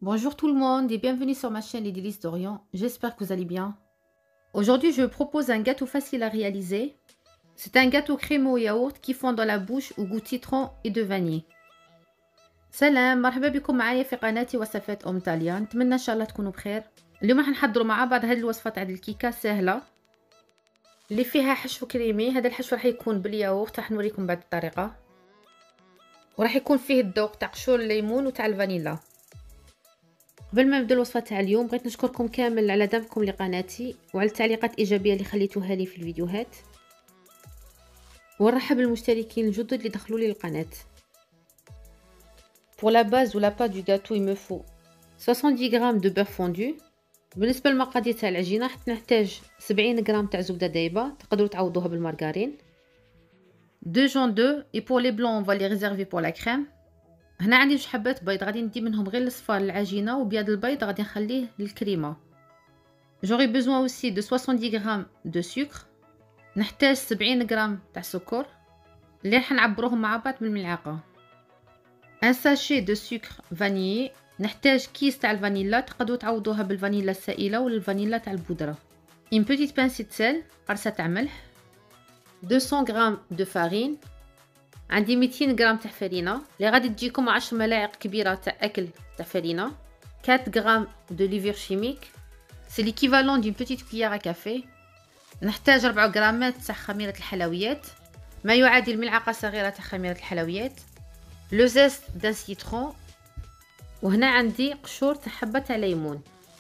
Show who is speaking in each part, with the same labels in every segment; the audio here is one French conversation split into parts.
Speaker 1: Bonjour tout le monde et bienvenue sur ma chaîne Les Délices d'Orient. J'espère que vous allez bien. Aujourd'hui, je vous propose un gâteau facile à réaliser. C'est un gâteau crémeux au yaourt qui fond dans la bouche au goût citron et de vanille. سلام مرحبا بكم معايا في قناتي وصفات ام تاليا. نتمنى ان شاء الله تكونوا بخير. اليوم راح نحضروا مع بعض هذه الوصفه تاع الكيكه سهله اللي فيها حشو كريمي. هذا الحشو راح يكون بالياغورت، راح نوريكم بعد الطريقه، وراح يكون فيه الذوق تاع قشور الليمون وتاع الفانيلا. قبل ما نبدا الوصفه تاع اليوم بغيت نشكركم كامل على دعمكم لقناتي وعلى التعليقات الايجابيه اللي خليتوها لي في الفيديوهات، ونرحب بالمشتركين الجدد اللي دخلوا لي القناه. Pour la base ou la pâte du gâteau, il me faut 70 g de beurre fondu. بالنسبه للمقادير تاع العجينه نحتاج 70 غرام تاع زبده دايبه، تقدروا تعوضوها بالمارغرين. 2 جون دو et pour les blancs on va les réserver pour la crème. هنا عندي جوج حبات بيض، غادي ندي منهم غير الصفار للعجينه وبياض البيض غادي نخليه للكريمه. J'aurai besoin aussi de 70 g de sucre. نحتاج 70 غرام تاع سكر اللي راح نعبروهم مع بعض بالملعقه. ان ساشي دو سكر فانيي، نحتاج كيس تاع الفانيلا، تقدروا تعوضوها بالفانيلا السائله ولا الفانيلا تاع البودره. une petite pincée de sel، قرصه تاع ملح. 200 غرام دو فارين، عندي 200 غرام تاع فرينه اللي غادي تجيكم 10 ملاعق كبيره تاع اكل تاع فرينه. 4 غرام دو ليفور شيميك، سي ليكيفالون دون بيتيت كويير ا كافي. نحتاج 4 غرامات تاع خميره الحلويات، ما يعادل ملعقه صغيره تاع خميره الحلويات. لو زيست دان سيترون، وهنا عندي قشور تاع حبه تاع ليمون.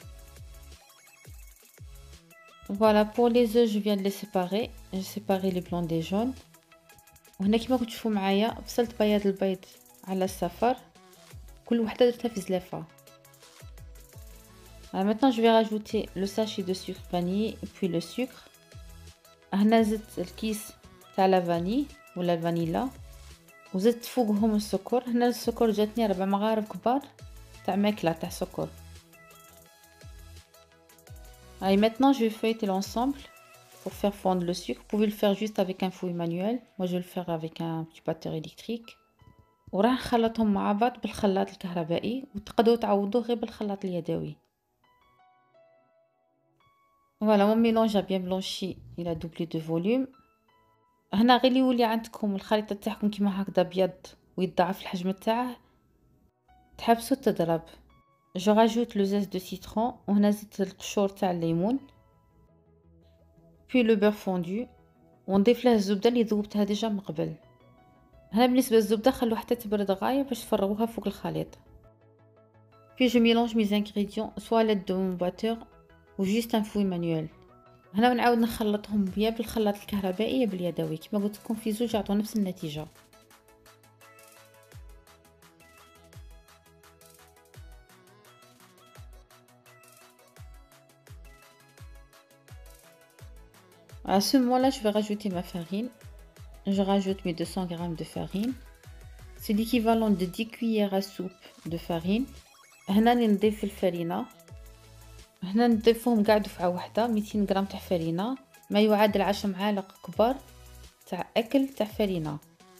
Speaker 1: Voilà, pour les œufs je viens de les séparer. J'ai séparé les blancs des jaunes. وهنا كيما راكم تشوفوا معايا فصلت بياض البيض على الصفر، كل وحده درتها في زلافه. Maintenant je vais rajouter le sachet de sucre vanille et puis le sucre. هنا زدت الكيس تاع لا فاني ولا الفانيلا وزدت فوقهم السكر. هنا السكر جاتني 4 مغارف كبار تاع ماكله تاع سكر. Allez, maintenant je vais feuilleter l'ensemble pour faire fondre le sucre. Vous pouvez le faire juste avec un fouet manuel. Moi je vais le faire avec un petit batteur électrique. وراح نخلطهم مع بعض بالخلاط الكهربائي، وتقدروا تعوضوه غير بالخلاط اليدوي. Voilà, mon mélange a bien blanchi, il a doublé de volume. هنا غير اللي يولي عندكم الخليطه تاعكم كيما هكذا ابيض ويتضاعف الحجم تاعه تحبسوا تضرب. Je rajoute le zeste de citron وهنا زدت القشور تاع الليمون، puis le beurre fondu ونضيف له الزبده اللي ذوبتها ديجا من قبل. هنا بالنسبه للزبده خلوها حتى تبرد غايه باش تفرغوها فوق الخليط. puis je mélange mes ingrédients soit à l'aide de mon batteur ou juste un fouet manuel. هنا نعاود نخلطهم يا بالخلاط الكهربائي يا باليدوي، كما قلت لكم في زوج يعطوا نفس النتيجه. À ce moment-là, je vais rajouter ma farine. Je rajoute mes 200 g de farine. C'est l'équivalent de 10 cuillères à soupe de farine. هنا نضيف الفرينة، هنا نضيفهم كاع دفعة واحدة. 200 غرام تاع فرينة ما يعادل 10 معالق كبار تاع أكل تاع فرينة.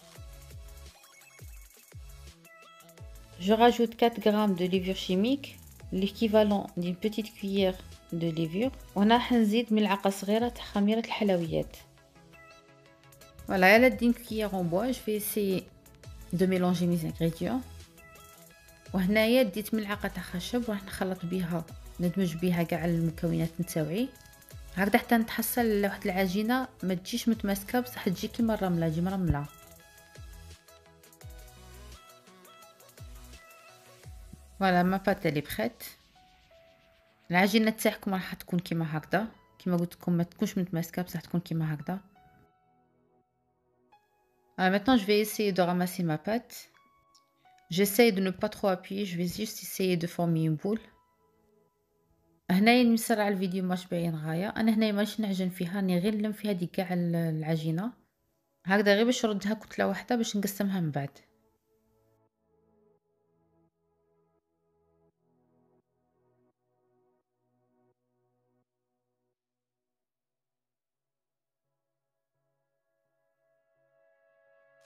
Speaker 1: Je rajoute 4 g de levure chimique, l'équivalent d'une petite cuillère de levure. وهنا راح نزيد ملعقة صغيرة تاع خميرة الحلويات. Voilà, à l'aide d'une cuillère en bois, je vais essayer de mélanger mes ingrédients. وهنايا ديت ملعقة تاع خشب وراح نخلط بيها، ندمج بيها كاع المكونات نتاوعي هكذا حتى نتحصل واحد العجينه ما تجيش متماسكه بصح تجي كيما الرمله، تجي مرمله. فوالا ما بات لي بخيت. العجينه تاعكم راح تكون كيما هكذا، كيما قلت لكم ما تكونش متماسكه بصح تكون كيما هكذا. Maintenant je vais essayer de ramasser ma pâte. J'essaye de ne pas trop appuyer, je vais juste essayer de former une boule. هنايا نسرع الفيديو ماش باين غايه. انا هنايا ماشي نعجن فيها، راني غير نلم فيها ديك كاع العجينه هكذا غير باش نردها كتله واحده باش نقسمها من بعد.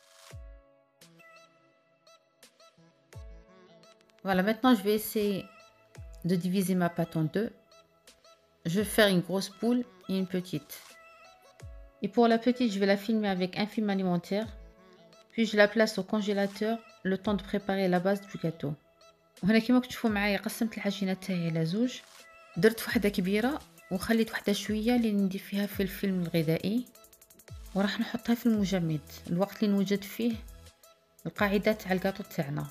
Speaker 1: Voilà, maintenant je vais essayer de diviser ma pâte en deux. Je vais faire une grosse boule et une petite. Et pour la petite, je vais la filmer avec un film alimentaire. Puis je la place au congélateur le temps de préparer la base du gâteau. وهنا كيما كتشوفوا معايا قسمت العجينه تاعي على زوج، درت وحده كبيره وخليت وحده شويه اللي ندير فيها في الفيلم الغذائي، وراح نحطها في المجمد الوقت اللي نوجد فيه القاعده تاع الكاطو تاعنا.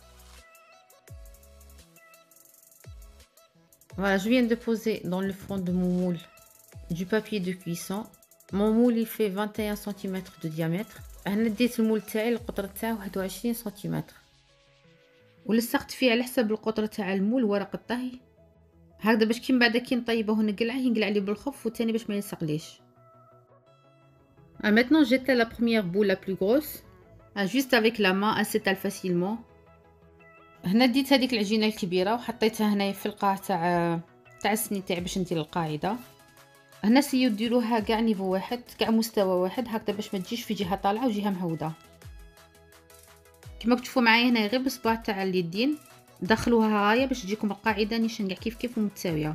Speaker 1: Voilà, je viens de poser dans le fond de mon moule du papier de cuisson. Mon moule il fait 21 cm de diamètre. هنا ديت المول تاعي القطر تاعو 21 سم، ولصقت فيه على حسب القطر تاع المول ورق الطهي هكذا باش كي من بعد كي نطيبه ونقلعه ينقلع لي بالخف، وثاني باش ما يلصقليش. Maintenant j'étale la première boule la plus grosse juste avec la main, elle s'étale facilement. هنا ديت هذيك العجينه الكبيره وحطيتها هنايا في القاع تاع السني تاعي باش ندير القاعده. هنا سيو ديروها كاع نيفو واحد، كاع مستوى واحد هكذا باش ما تجيش في جهه طالعه وجهه مهوده. كما تشوفوا معايا هنا غير بصباع تاع اليدين دخلوها غايه باش تجيكم القاعده نيشان كاع كيف ومتساويه.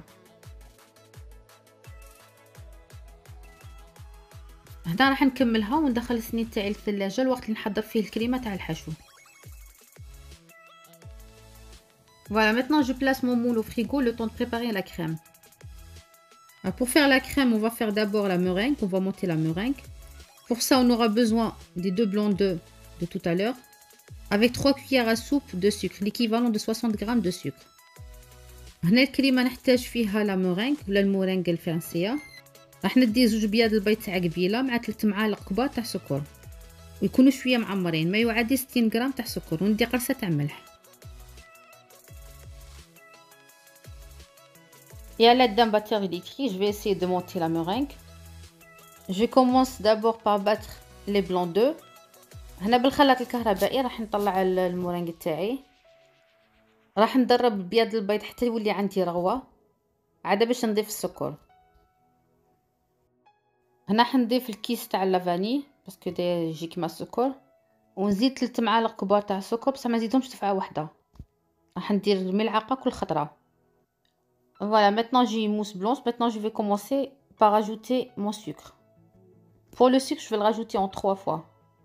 Speaker 1: هنا راح نكملها وندخل السنين تاعي للثلاجه الوقت اللي نحضر فيه الكريمه تاع الحشو. Voilà, maintenant je place mon moule au frigo le temps de préparer la crème. Pour faire la crème, on va faire d'abord la meringue, on va monter la meringue. Pour ça, on aura besoin des 2 blancs d'œufs de tout à l'heure, avec 3 cuillères à soupe de sucre, l'équivalent de 60 g de sucre. هنا الكريمه نحتاج فيها لا مورينغ ولا المورينغ الفرنسيه. راح ندي 2 بياض البيض تاع قبيله مع 3 معالق كبار تاع سكر ويكونوا شويه معمرين، ما يعادل 60 غرام تاع سكر، وندي قرصه تاع ملح. Et à l'aide d'un batteur électrique, je vais essayer de monter la meringue. Je commence d'abord par battre les blancs d'œufs. هنا بالخلاط الكهربائي راح نطلع المورينغ تاعي، راح ندرب بياض البيض حتى يولي عندي رغوه عاد باش نضيف السكر. هنا حنضيف الكيس تاع لافاني باسكو يجي كيما السكر، ونزيد 3 معالق كبار تاع السكر بصح ما نزيدهمش دفعه واحده، راح ندير ملعقه كل خطره. Voilà, maintenant j'ai une mousse blanche. Maintenant je vais commencer par ajouter mon sucre. Pour le sucre, je vais le rajouter en 3 fois.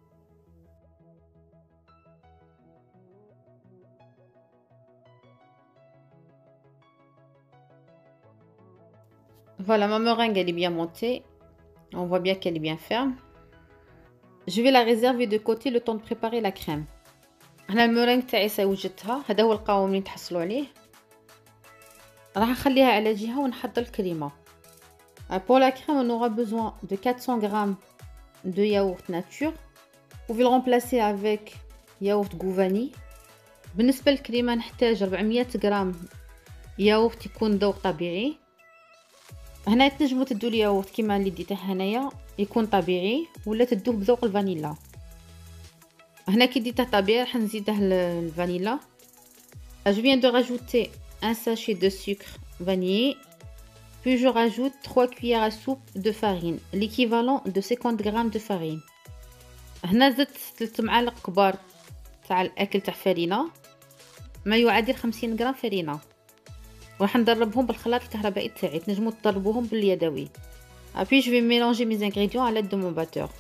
Speaker 1: Voilà, ma meringue elle est bien montée. On voit bien qu'elle est bien ferme. Je vais la réserver de côté le temps de préparer la crème. هنا المورينغ تاعي سوجتها، هذا هو القوام اللي نتحصلوا عليه. راح نخليها على جهه ونحضر الكريمه. Pour la crème, on aura besoin de 400 g de yaourt nature. Vous pouvez le remplacer avec yaourt Gouvani. بالنسبه للكريمه نحتاج 400 غرام ياغورت يكون ذوق طبيعي. هنا تنجموا تدوا الياغورت كيما اللي ديته هنايا يكون طبيعي ولا تدوه بذوق الفانيلا. هنا كي ديته طبيعي راح نزيده الفانيلا. Je viens de rajouter un sachet de sucre vanillé. Puis je rajoute 3 cuillères à soupe de farine, l'équivalent de 50 g de farine. هنا زدت 3 معالق كبار تاع الاكل تاع فرينه، ما يعادل 50 غرام فرينه، وراح ندربهم بالخلاط الكهربائي تاعي، تنجموا تضربوهم باليدوي. Puis je vais mélanger mes ingrédients à l'aide de mon batteur.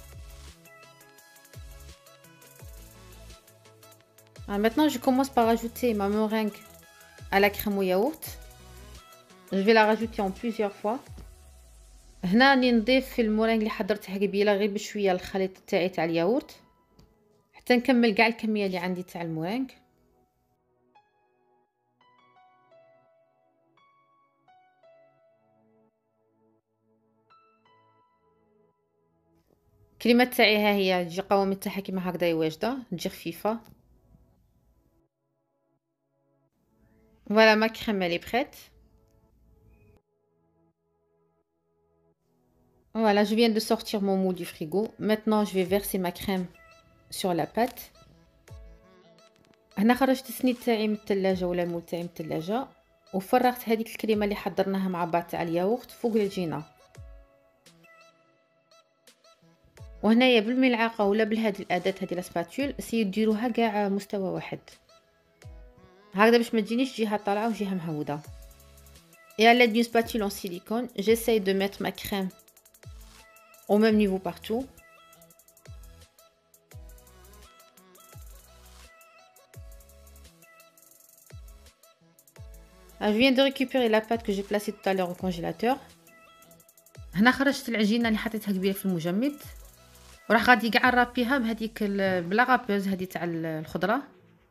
Speaker 1: Maintenant je commence par ajouter ma meringue à la crème au yaourt. Je vais la rajouter en plusieurs fois. هنا راني نضيف في المورينغ اللي حضرتها قبيله غير بشويه الخليط تاعي تاع الياغورت حتى نكمل كاع الكميه اللي عندي تاع المورينغ. الكريمه تاعي ها هي تجي قوام تاعها كيما هكذا واجده، تجي خفيفه. Voilà, ma crème elle est prête. Voilà, je viens de sortir mon moule du frigo. Maintenant, je vais verser ma crème sur la pâte. هنا خرجت السنيد تاعي من الثلاجه ولا المول تاعي من الثلاجه وفرغت هذيك الكريمه اللي حضرناها مع بعض تاع الياغورت فوق العجينه. وهنايا بالملعقه ولا بهذه الاداه هذه لاسباتول سيو ديروها كاع مستوى واحد هكذا باش ما تجينيش جهه طالعه وجهه مهوده. Et à l'aide d'une spatule en silicone, j'essaye de mettre ma crème au même niveau partout. Je viens de récupérer la pâte que j'ai placée tout à l'heure au congélateur. هنا خرجت العجينه اللي حطيتها قبيله في المجمد، وراح غادي كاع نرابيها بهذيك بلا غابوز هذه تاع الخضره.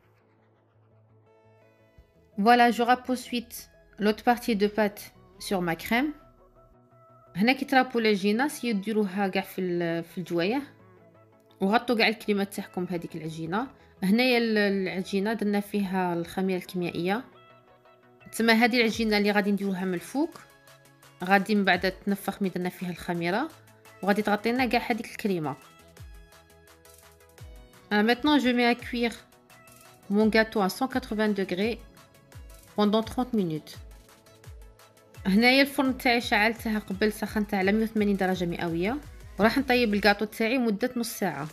Speaker 1: Voilà, je râpe ensuite l'autre partie de pâte sur ma crème. هنا كي ترابوا العجينه سيو ديروها كاع في الجوايه، وغطوا كاع الكريمه تاعكم بهذيك العجينه. هنايا العجينه درنا فيها الخميره الكيميائيه، تسمى هذه العجينه اللي غادي نديروها من الفوق، غادي من بعد تنفخ مي درنا فيها الخميره، وغادي تغطي لنا كاع هذيك الكريمه. Maintenant je mets à cuire mon gâteau à 180 degrés pendant 30 minutes. هنايا الفرن تاعي شعلته قبل، سخنته على 180 درجه مئويه، وراح نطيب الجاتو تاعي مده نص ساعه.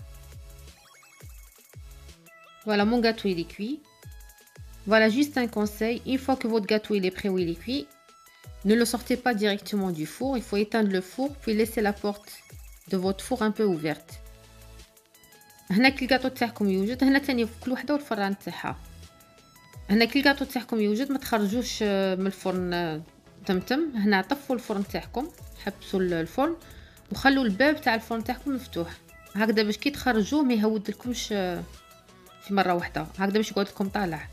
Speaker 1: Voilà, mon gâteau il est cuit. Voilà, juste un conseil, une fois que votre gâteau il est prêt ou il est cuit, ne le sortez pas directement du four, il faut éteindre le four puis laisser la porte de votre four un peu ouverte. هنا كي الجاتو تاعكم يوجد، هنا تاني في كل وحده والفران تاعها. هنا كي الجاتو تاعكم يوجد ما تخرجوش من الفرن تمتم، هنا طفوا الفرن تاعكم، حبسوا الفرن وخلوا الباب تاع الفرن تاعكم مفتوح هكذا باش كي تخرجوه ما يهود لكمش في مره واحده، هكذا باش يقعد لكم طالع.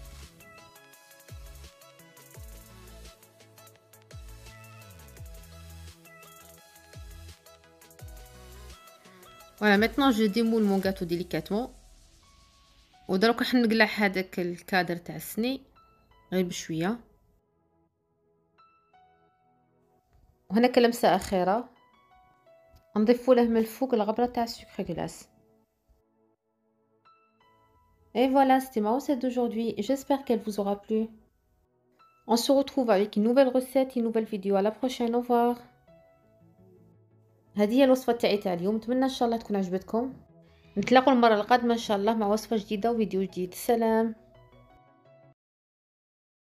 Speaker 1: Voilà, maintenant je démoule mon gâteau délicatement. ودروك راح نقلع هذاك الكادر تاع السني غير بشويه. وهنا كلمسه اخيره نضيفوا له من الفوق الغبره تاع السكر غلاس. Et voilà, c'était ma recette d'aujourd'hui. J'espère qu'elle vous aura plu. On se retrouve avec une nouvelle recette, une nouvelle vidéo. À la prochaine, au revoir. هذه هي الوصفة تاعي اليوم، نتمنى ان شاء الله تكون عجبتكم. نتلاقوا المرة القادمة ان شاء الله مع وصفة جديدة وفيديو جديد. سلام.